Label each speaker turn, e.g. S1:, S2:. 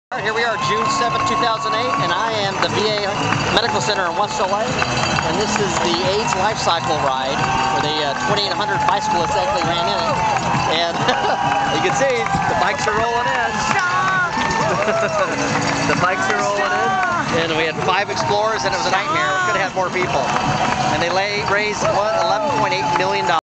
S1: Here we are, June 7, 2008, and I am the VA Medical Center in West LA, and this is the AIDS Life Cycle ride where the 2,800 bicyclists actually ran in it, and you can see the bikes are rolling in.
S2: Stop!
S1: The bikes are rolling in, and we had 5 explorers, and it was a nightmare. We could have had more people, and they raised $11.8 million.